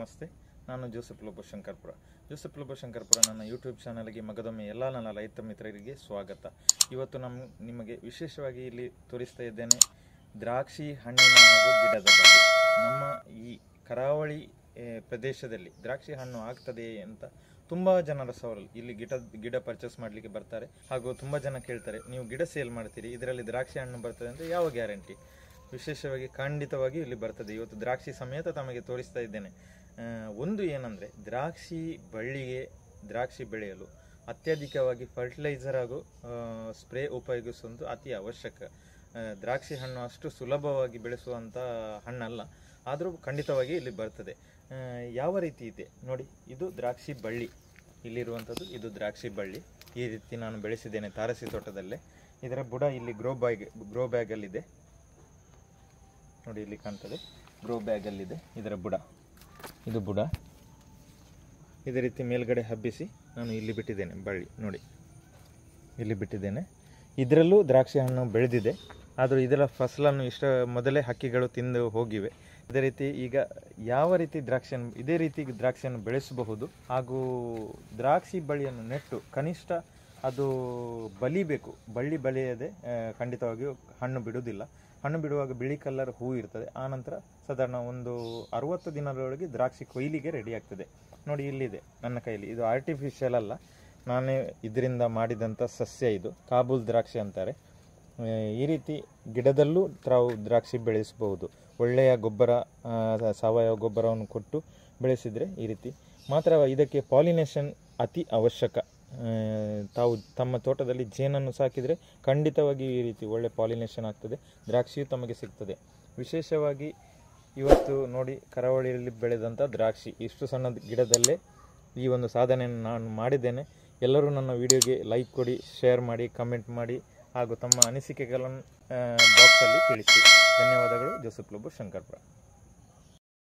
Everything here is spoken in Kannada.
ನಮಸ್ತೆ. ನಾನು ಜೋಸೆಫ್ ಲೋಬೋ ಶಂಕರ್ಪುರ. ಜೋಸೆಫ್ ಲೋಬೋ ಶಂಕರ್ಪುರ ನನ್ನ ಯೂಟ್ಯೂಬ್ ಚಾನಲ್ಗೆ ಮಗದೊಮ್ಮೆ ಎಲ್ಲ ನನ್ನ ರೈತ ಮಿತ್ರರಿಗೆ ಸ್ವಾಗತ. ಇವತ್ತು ನಿಮಗೆ ವಿಶೇಷವಾಗಿ ಇಲ್ಲಿ ತೋರಿಸ್ತಾ ಇದ್ದೇನೆ ದ್ರಾಕ್ಷಿ ಹಣ್ಣಿನ ಹಾಗೂ ಗಿಡದ ಬಗ್ಗೆ. ನಮ್ಮ ಈ ಕರಾವಳಿ ಪ್ರದೇಶದಲ್ಲಿ ದ್ರಾಕ್ಷಿ ಹಣ್ಣು ಆಗ್ತದೆ ಅಂತ ತುಂಬ ಜನರ ಸವಾಲು. ಇಲ್ಲಿ ಗಿಡ ಪರ್ಚೇಸ್ ಮಾಡಲಿಕ್ಕೆ ಬರ್ತಾರೆ ಹಾಗೂ ತುಂಬ ಜನ ಕೇಳ್ತಾರೆ, ನೀವು ಗಿಡ ಸೇಲ್ ಮಾಡ್ತೀರಿ, ಇದರಲ್ಲಿ ದ್ರಾಕ್ಷಿ ಹಣ್ಣು ಬರ್ತದೆ ಅಂತ ಯಾವ ಗ್ಯಾರಂಟಿ? ವಿಶೇಷವಾಗಿ ಖಂಡಿತವಾಗಿ ಇಲ್ಲಿ ಬರ್ತದೆ. ಇವತ್ತು ದ್ರಾಕ್ಷಿ ಸಮೇತ ತಮಗೆ ತೋರಿಸ್ತಾ ಇದ್ದೇನೆ. ಒಂದು ಏನಂದರೆ, ದ್ರಾಕ್ಷಿ ಬೆಳೆಯಲು ಅತ್ಯಧಿಕವಾಗಿ ಫರ್ಟಿಲೈಸರ್ ಹಾಗೂ ಸ್ಪ್ರೇ ಉಪಯೋಗಿಸುವುದು ಅತಿ ಅವಶ್ಯಕ. ದ್ರಾಕ್ಷಿ ಹಣ್ಣು ಅಷ್ಟು ಸುಲಭವಾಗಿ ಬೆಳೆಸುವಂಥ ಹಣ್ಣಲ್ಲ, ಆದರೂ ಖಂಡಿತವಾಗಿ ಇಲ್ಲಿ ಬರ್ತದೆ. ಯಾವ ರೀತಿ ಇದೆ ನೋಡಿ, ಇದು ದ್ರಾಕ್ಷಿ ಬಳ್ಳಿ, ಇಲ್ಲಿರುವಂಥದ್ದು ಇದು ದ್ರಾಕ್ಷಿ ಬಳ್ಳಿ. ಈ ರೀತಿ ನಾನು ಬೆಳೆಸಿದ್ದೇನೆ ತಾರಸಿ ತೋಟದಲ್ಲೇ. ಇದರ ಬುಡ ಇಲ್ಲಿ ಗ್ರೋ ಬ್ಯಾಗಲ್ಲಿದೆ ನೋಡಿ, ಇಲ್ಲಿ ಕಾಣ್ತದೆ, ಗ್ರೋ ಬ್ಯಾಗಲ್ಲಿದೆ ಇದರ ಬುಡ. ಇದು ಬುಡ ಇದೇ ರೀತಿ ಮೇಲ್ಗಡೆ ಹಬ್ಬಿಸಿ ನಾನು ಇಲ್ಲಿ ಬಿಟ್ಟಿದ್ದೇನೆ. ಬಳ್ಳಿ ನೋಡಿ, ಇಲ್ಲಿ ಬಿಟ್ಟಿದ್ದೇನೆ. ಇದರಲ್ಲೂ ದ್ರಾಕ್ಷಿ ಹಣ್ಣು ಬೆಳೆದಿದೆ, ಆದರೂ ಇದರ ಫಸಲನ್ನು ಮೊದಲೇ ಹಕ್ಕಿಗಳು ತಿಂದು ಹೋಗಿವೆ. ಇದೇ ರೀತಿ ಈಗ ಯಾವ ರೀತಿ ಇದೇ ರೀತಿ ದ್ರಾಕ್ಷಿಯನ್ನು ಬೆಳೆಸಬಹುದು ಹಾಗೂ ದ್ರಾಕ್ಷಿ ಬಳ್ಳಿಯನ್ನು ನೆಟ್ಟು ಕನಿಷ್ಠ ಅದು ಬಲಿಬೇಕು. ಬಲಿಯದೆ ಖಂಡಿತವಾಗಿಯೂ ಹಣ್ಣು ಬಿಡುವುದಿಲ್ಲ. ಹಣ್ಣು ಬಿಡುವಾಗ ಬಿಳಿ ಕಲರ್ ಹೂ ಇರ್ತದೆ. ಆನಂತರ ಸಾಧಾರಣ ಒಂದು 60 ದಿನದೊಳಗೆ ದ್ರಾಕ್ಷಿ ಕೊಯ್ಲಿಗೆ ರೆಡಿ ಆಗ್ತದೆ. ನೋಡಿ, ಇಲ್ಲಿದೆ ನನ್ನ ಕೈಲಿ. ಇದು ಆರ್ಟಿಫಿಷಿಯಲ್ ಅಲ್ಲ, ನಾನೇ ಇದರಿಂದ ಮಾಡಿದಂಥ ಸಸ್ಯ. ಇದು ಕಾಬೂಲ್ ದ್ರಾಕ್ಷಿ ಅಂತಾರೆ. ಈ ರೀತಿ ಗಿಡದಲ್ಲೂ ತಾವು ದ್ರಾಕ್ಷಿ ಬೆಳೆಸಬಹುದು. ಒಳ್ಳೆಯ ಗೊಬ್ಬರ, ಸಾವಯವ ಗೊಬ್ಬರವನ್ನು ಕೊಟ್ಟು ಬೆಳೆಸಿದರೆ ಈ ರೀತಿ ಮಾತ್ರ. ಇದಕ್ಕೆ ಪಾಲಿನೇಷನ್ ಅತಿ ಅವಶ್ಯಕ. ತಾವು ತಮ್ಮ ತೋಟದಲ್ಲಿ ಜೇನನ್ನು ಸಾಕಿದರೆ ಖಂಡಿತವಾಗಿ ಈ ರೀತಿ ಒಳ್ಳೆ ಪಾಲಿನೇಷನ್ ಆಗ್ತದೆ, ದ್ರಾಕ್ಷಿಯು ತಮಗೆ ಸಿಗ್ತದೆ. ವಿಶೇಷವಾಗಿ ಇವತ್ತು ನೋಡಿ, ಕರಾವಳಿಯಲ್ಲಿ ಬೆಳೆದಂಥ ದ್ರಾಕ್ಷಿ ಇಷ್ಟು ಸಣ್ಣ ಗಿಡದಲ್ಲೇ ಈ ಒಂದು ಸಾಧನೆಯನ್ನು ನಾನು ಮಾಡಿದ್ದೇನೆ. ಎಲ್ಲರೂ ನನ್ನ ವಿಡಿಯೋಗೆ ಲೈಕ್ ಕೊಡಿ, ಶೇರ್ ಮಾಡಿ, ಕಮೆಂಟ್ ಮಾಡಿ ಹಾಗೂ ತಮ್ಮ ಅನಿಸಿಕೆಗಳನ್ನು ಬಾಕ್ಸಲ್ಲಿ ತಿಳಿಸಿ. ಧನ್ಯವಾದಗಳು. ಜೋಸೆಫ್ ಲೋಬೋ ಶಂಕರ್ಪುರ.